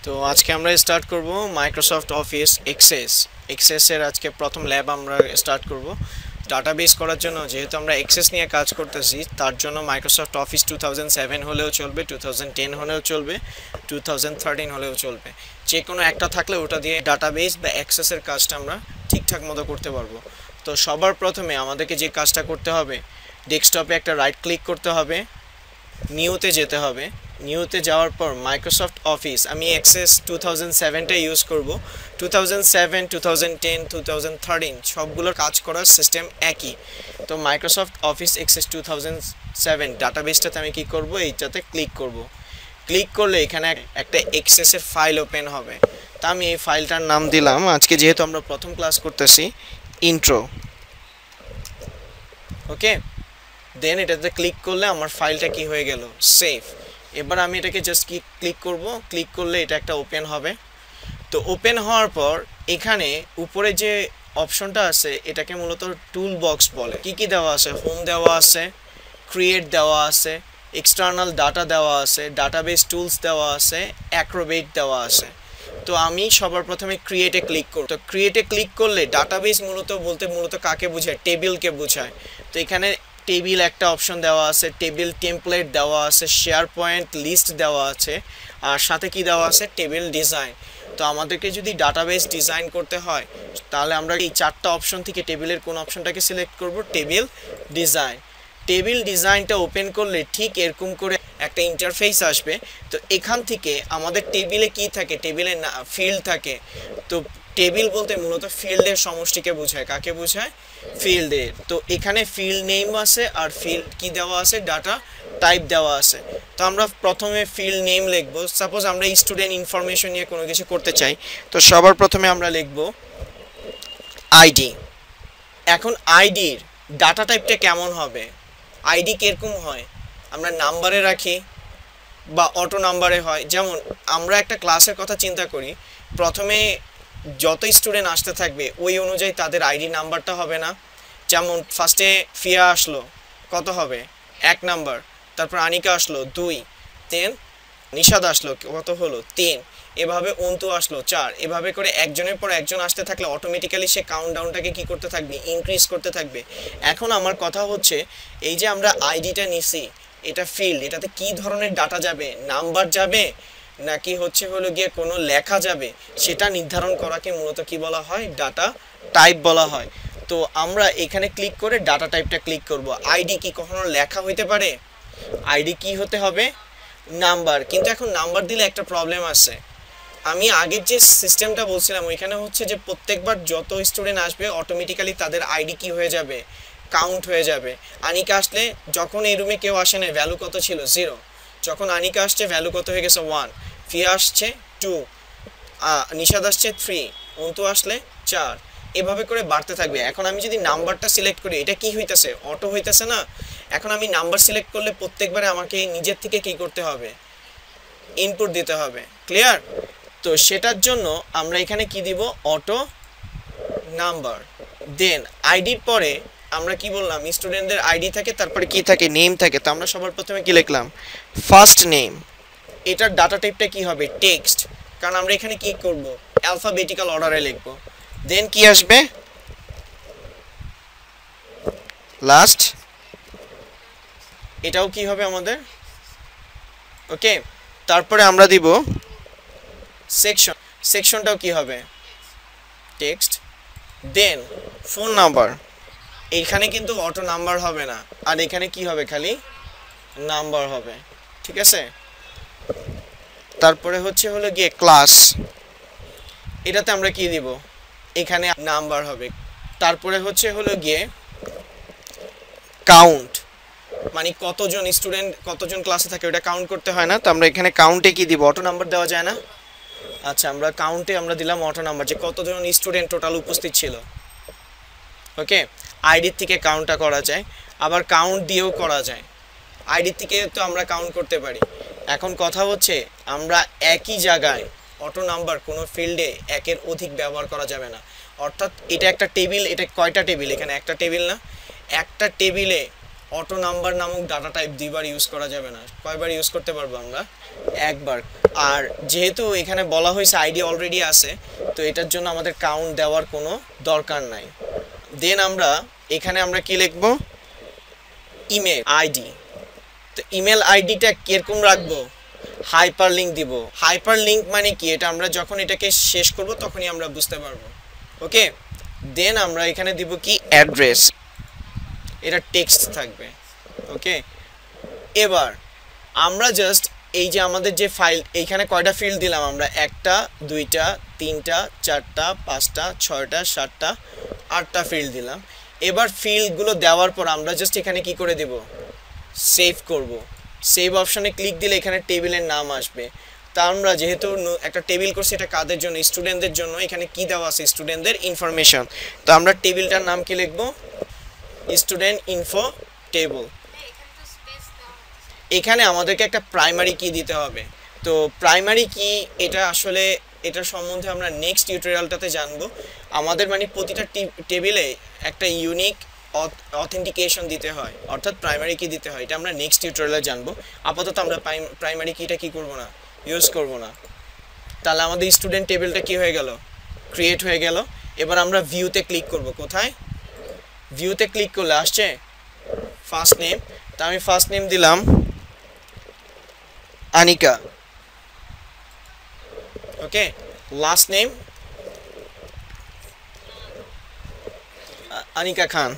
তো আজকে আমরা স্টার্ট করব মাইক্রোসফট অফিস এক্সেস এর আজকে প্রথম ল্যাব আমরা স্টার্ট করব ডাটাবেস করার জন্য। যেহেতু আমরা এক্সেস নিয়ে কাজ করতেছি, তার জন্য মাইক্রোসফট অফিস 2007 হলেও চলবে, 2010 হলেও চলবে, 2013 হলেও চলবে। যে কোনো একটা থাকলে ওটা দিয়ে ডাটাবেস বা অ্যাক্সেসের কাজটা আমরা ঠিকঠাক মতো করতে পারবো। তো সবার প্রথমে আমাদেরকে যে কাজটা করতে হবে, ডেস্কটপে একটা রাইট ক্লিক করতে হবে, নিউতে যেতে হবে। নিউতে যাওয়ার পর মাইক্রোসফট অফিস, আমি এক্সেস 2007টা ইউজ করব। 2007, 2010, 2013 সবগুলোর কাজ করার সিস্টেম একই। তো মাইক্রোসফট অফিস এক্সেস 2007 ডাটাবেসটাতে আমি কি করব, এইটাতে ক্লিক করব। ক্লিক করলে এখানে একটা এক্সেসের ফাইল ওপেন হবে। তা আমি এই ফাইলটার নাম দিলাম, আজকে যেহেতু আমরা প্রথম ক্লাস করতেছি, ইন্ট্রো। ওকে, দেন এটাতে ক্লিক করলে আমার ফাইলটা কি হয়ে গেল, সেভ। এবার আমি এটাকে জাস্ট ক্লিক করব, ক্লিক করলে এটা একটা ওপেন হবে। তো ওপেন হওয়ার পর এখানে উপরে যে অপশনটা আছে এটাকে মূলত টুল বক্স বলে। কি কি দেওয়া আছে, হোম দেওয়া আছে, ক্রিয়েট দেওয়া আছে, এক্সটার্নাল ডাটা দেওয়া আছে, ডাটাবেস টুলস দেওয়া আছে, অ্যাক্রোবেট দেওয়া আছে। তো আমি সবার প্রথমে ক্রিয়েটে ক্লিক করব। তো ক্রিয়েটে ক্লিক করলে ডাটাবেস মূলত কাকে বোঝায়, টেবিলকে বোঝায়। তো এখানে টেবিল একটা অপশন দেওয়া আছে, টেবিল টেমপ্লেট দেওয়া আছে, শেয়ার পয়েন্ট লিস্ট দেওয়া আছে, আর সাথে কি দেওয়া আছে, টেবিল ডিজাইন। তো আমাদেরকে যদি ডাটাবেস ডিজাইন করতে হয় তাহলে আমরা এই চারটা অপশন থেকে টেবিলের কোন অপশনটাকে সিলেক্ট করব, টেবিল ডিজাইন। টেবিল ডিজাইনটা ওপেন করলে ঠিক এরকম করে একটা ইন্টারফেস আসবে। তো এখান থেকে আমাদের টেবিলে কি থাকে, টেবিলে ফিল্ড থাকে। তো টেবিল বলতে মূলত ফিল্ডের সমষ্টিকে বোঝায়। কাকে বোঝায়, ফিল্ডের। তো এখানে ফিল্ড নেম আছে আর ফিল্ড কি দেওয়া আছে, ডাটা টাইপ দেওয়া আছে। তো আমরা প্রথমে ফিল্ড নেম লিখব। সাপোজ আমরা স্টুডেন্ট ইনফরমেশন নিয়ে কোনো কিছু করতে চাই, তো সবার প্রথমে আমরা লিখব আইডি। এখন আইডির ডাটা টাইপটা কেমন হবে, আইডি কিরকম হয়, আমরা নাম্বারে রাখি বা অটো নাম্বারে হয়। যেমন আমরা একটা ক্লাসের কথা চিন্তা করি, প্রথমে যত স্টুডেন্ট আসতে থাকবে ওই অনুযায়ী তাদের আইডি নাম্বারটা হবে না। যেমন ফার্স্টে ফিয়া আসলো, কত হবে, 1 নাম্বার। তারপর আনিকা আসলো 2, দেন নিশাদ আসলো, কত হলো, 3। এভাবে অন্তু আসলো 4। এভাবে করে একজনের পর একজন আসতে থাকলে অটোমেটিক্যালি সে কাউন্টডাউনটাকে কি করতে থাকবে, ইনক্রিজ করতে থাকবে। এখন আমার কথা হচ্ছে, এই যে আমরা আইডিটা নিছি, এটা ফিল্ড, এটাতে কি ধরনের ডাটা যাবে, নাম্বার যাবে নাকি হলো গিয়ে কোনো লেখা যাবে, সেটা নির্ধারণ করাকে মূলত কি বলা হয়, ডাটা টাইপ বলা হয়। তো আমরা এখানে ক্লিক করে ডাটা টাইপটা ক্লিক করব। আইডি কি কখনো লেখা হইতে পারে, আইডি কি হতে হবে, নাম্বার। কিন্তু এখন নাম্বার দিলে একটা প্রবলেম আছে। আমি আগের যে সিস্টেমটা বলছিলাম ওইখানে হচ্ছে যে প্রত্যেকবার যত স্টুডেন্ট আসবে অটোমেটিক্যালি তাদের আইডি কি হয়ে যাবে, কাউন্ট হয়ে যাবে। আনিকা আসলে, যখন এই রুমে কেউ আসে না, ভ্যালু কত ছিল, 0। যখন আনিকা আসছে ভ্যালু কত হয়ে গেছে, 1। ফিয়া আসছে 2, নিশাদ আসছে 3, অন্তু আসলে 4। এভাবে করে বাড়তে থাকবে। এখন আমি যদি নাম্বারটা সিলেক্ট করি, এটা কি হইতেছে, অটো হইতেছে না। এখন আমি নাম্বার সিলেক্ট করলে প্রত্যেকবারে আমাকে নিজের থেকে কি করতে হবে, ইনপুট দিতে হবে। ক্লিয়ার? তো সেটার জন্য আমরা এখানে কি দিব, অটো নাম্বার। দেন আইডির পরে আমরা কি বললাম, স্টুডেন্টদের আইডি থাকে, তারপরে কি থাকে, নেম থাকে। তো আমরা সবার প্রথমে কি লিখলাম, ফার্স্ট নেম। এটার ডাটা টাইপটা কি হবে, টেক্সট, কারণ আমরা এখানে কি করব, অ্যালফাবেটিক্যাল অর্ডারে লিখব। দেন কি আসবে, লাস্ট, এটাও কি হবে আমাদের, ওকে। তারপরে আমরা দিব সেকশন, সেকশনটাও কি হবে, টেক্সট। দেন ফোন নাম্বার, এইখানে কিন্তু অটো নাম্বার হবে না, আর এখানে কি হবে, খালি নাম্বার হবে। ঠিক আছে। তারপরে হলো গিয়ে ক্লাস, এটাতে আমরা কি দিব, এখানে নাম্বার হবে। তারপরে হলো গিয়ে কাউন্ট, মানে কতজন স্টুডেন্ট কতজন ক্লাসে থাকে ওটা কাউন্ট করতে হয় না। তো আমরা এখানে কাউন্টে কি দিব, অটো নাম্বার দেওয়া যায় না। আচ্ছা, আমরা কাউন্টে আমরা দিলাম অটো নাম্বার, যে কতজন স্টুডেন্ট টোটাল উপস্থিত ছিল। ওকে, আইডির থেকে কাউন্টটা করা যায়, আবার কাউন্ট দিয়েও করা যায়। আইডির থেকে তো আমরা কাউন্ট করতে পারি। এখন কথা হচ্ছে, আমরা একই জায়গায় অটো নাম্বার কোনো ফিল্ডে একের অধিক ব্যবহার করা যাবে না। অর্থাৎ এটা একটা টেবিল, এটা কয়টা টেবিল, এখানে একটা টেবিল না, একটা টেবিলে অটো নাম্বার নামক ডাটা টাইপ দুইবার ইউজ করা যাবে না। কয়বার ইউজ করতে পারবো আমরা? একবার। আর যেহেতু এখানে বলা হয়েছে আইডি অলরেডি আছে, তো এটার জন্য আমাদের কাউন্ট দেওয়ার কোনো দরকার নাই। দেন আমরা এখানে আমরা কি লিখবো? Email ID. তো ইমেল আইডিটা কিরকম রাখবো? হাইপার লিঙ্ক দিব। হাইপার লিঙ্ক মানে কি? এটা আমরা যখন এটাকে শেষ করব তখনই আমরা বুঝতে পারবো। ওকে, দেন আমরা এখানে দিব কি? অ্যাড্রেস। এটা টেক্সট থাকবে। ওকে, এবার আমরা জাস্ট এই যে আমাদের যে ফাইল, এইখানে কয়টা ফিল্ড দিলাম আমরা? 1টা 2টা 3টা 4টা 5টা 6টা 7টা 8টা ফিল্ড দিলাম। এবার ফিল্ডগুলো দেওয়ার পর আমরা জাস্ট এখানে কি করে দেব? সেভ করব। সেভ অপশনে ক্লিক দিলে এখানে টেবিলের নাম আসবে। তা আমরা যেহেতু একটা টেবিল করছি, এটা কাদের জন্য? স্টুডেন্টদের জন্য। এখানে কি দেওয়া আছে? স্টুডেন্টদের ইনফরমেশন। তো আমরা টেবিলটার নাম কি লিখবো? Student info table. এখানে আমাদেরকে একটা প্রাইমারি কি দিতে হবে। তো প্রাইমারি কি, এটা আসলে এটার সম্বন্ধে আমরা নেক্সট টিউটোরিয়ালটাতে জানবো। আমাদের মানে প্রতিটা টেবিলে একটা ইউনিক অথেন্টিকেশন দিতে হয়, অর্থাৎ প্রাইমারি কি দিতে হয়, এটা আমরা নেক্সট টিউটোরিয়ালে জানবো। আপাতত আমরা প্রাইমারি কিটা কি করব না, ইউজ করব না। তাহলে আমাদের স্টুডেন্ট টেবিলটা কি হয়ে গেল? ক্রিয়েট হয়ে গেল। এবার আমরা ভিউতে ক্লিক করব। কোথায়? ভিউতে ক্লিক করলে আসছে ফার্স্ট নেম। তা আমি ফার্স্ট নেম দিলাম Anika. Okay, last name Anika Khan.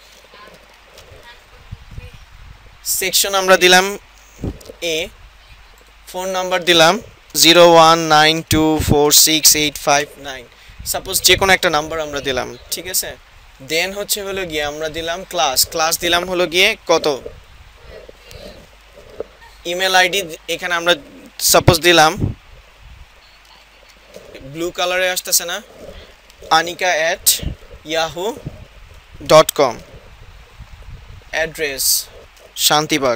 Section আমরা দিলাম এ। ফোন নাম্বার দিলাম 0192468559। সাপোজ যে কোনো একটা নাম্বার আমরা দিলাম, ঠিক আছে। দেন হলো গিয়ে আমরা দিলাম ক্লাস দিলাম হলো গিয়ে কত? ইমেল আইডি এখানে আমরা সাপোজ দিলাম, ব্লু কালারে আসতেছে না, anika@yahoo.com। অ্যাড্রেস শান্তিবাগ।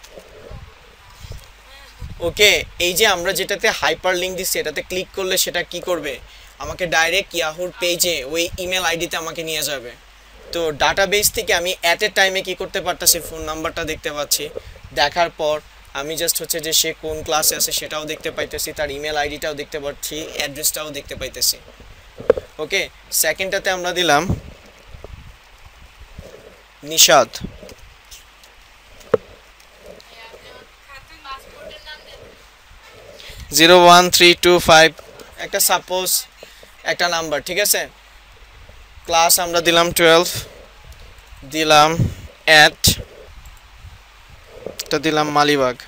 ওকে, এই যে আমরা যেটাতে হাইপার লিঙ্ক দিচ্ছি, এটাতে ক্লিক করলে সেটা কি করবে? আমাকে ডাইরেক্ট ইয়াহুর পেজে ওই ইমেল আইডিতে আমাকে নিয়ে যাবে। তো ডাটাবেস থেকে আমি অ্যাট এ টাইমে কি করতে পারতাছি? ফোন নাম্বারটা দেখতে পাচ্ছি। দেখার পর আমি জাস্ট যে সে কোন ক্লাসে আছে সেটাও দেখতে পাইতেছি, তার ইমেল আইডিটাও দেখতে পাচ্ছি, অ্যাড্রেসটাও দেখতে পাইতেছি। ওকে, সেকেন্ডটাতে আমরা দিলাম নিশাদ। জিরো 1325 একটা সাপোজ একটা নাম্বার, ঠিক আছে। ক্লাস আমরা দিলাম 12, দিলাম এটা দিলাম মালিবাগ।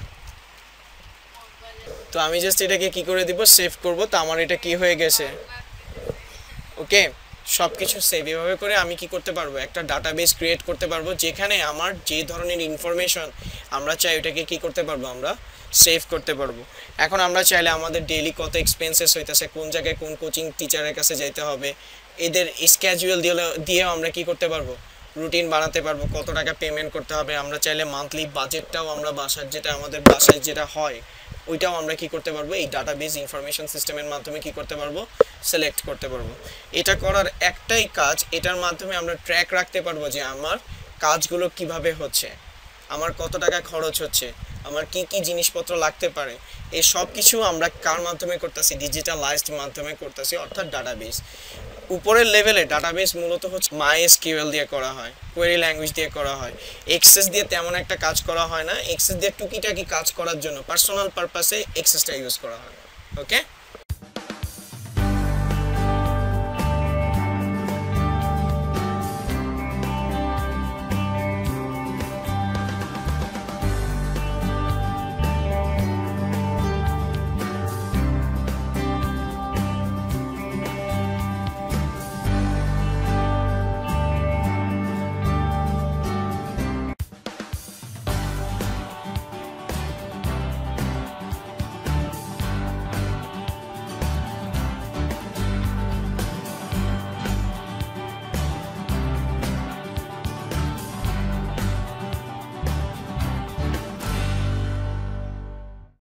তো আমি জাস্ট এটাকে কি করে দিব? সেভ করব। তো আমার এটা কি হয়ে গেছে? ওকে, সব কিছু সেভ। এভাবে করে আমি কি করতে পারবো? একটা ডাটাবেস ক্রিয়েট করতে পারবো, যেখানে আমার যে ধরনের ইনফরমেশন আমরা চাই ওটাকে কি করতে পারবো? আমরা সেভ করতে পারবো। এখন আমরা চাইলে আমাদের ডেইলি কত এক্সপেন্সেস হইতেছে, কোন জায়গায় কোন কোচিং টিচারের কাছে যাইতে হবে, এদের স্কেজুয়াল দিয়েও আমরা কি করতে পারবো? রুটিন বানাতে পারবো। কত টাকা পেমেন্ট করতে হবে, আমরা চাইলে মান্থলি বাজেটটাও আমরা আমাদের বাসায় যেটা হয় ওইটাও আমরা কি করতে পারবো? এই ডাটাবেস ইনফরমেশন সিস্টেমের মাধ্যমে কি করতে পারবো? সিলেক্ট করতে পারবো। এটা করার একটাই কাজ, এটার মাধ্যমে আমরা ট্র্যাক রাখতে পারবো যে আমার কাজগুলো কিভাবে হচ্ছে, আমার কত টাকা খরচ হচ্ছে, আমার কি কি জিনিসপত্র লাগতে পারে। এই সব কিছু আমরা কার মাধ্যমে করতেছি? ডিজিটালাইজড মাধ্যমে করতেছি, অর্থাৎ ডাটাবেস। উপরের লেভেলে ডাটাবেস মূলত হচ্ছে MySQL দিয়ে করা হয়, কোয়েরি ল্যাঙ্গুয়েজ দিয়ে করা হয়। এক্সেস দিয়ে তেমন একটা কাজ করা হয় না। এক্সেস দিয়ে টুকিটাকি কাজ করার জন্য পার্সোনাল পারপাসে এক্সেসটা ইউজ করা হয়। ওকে।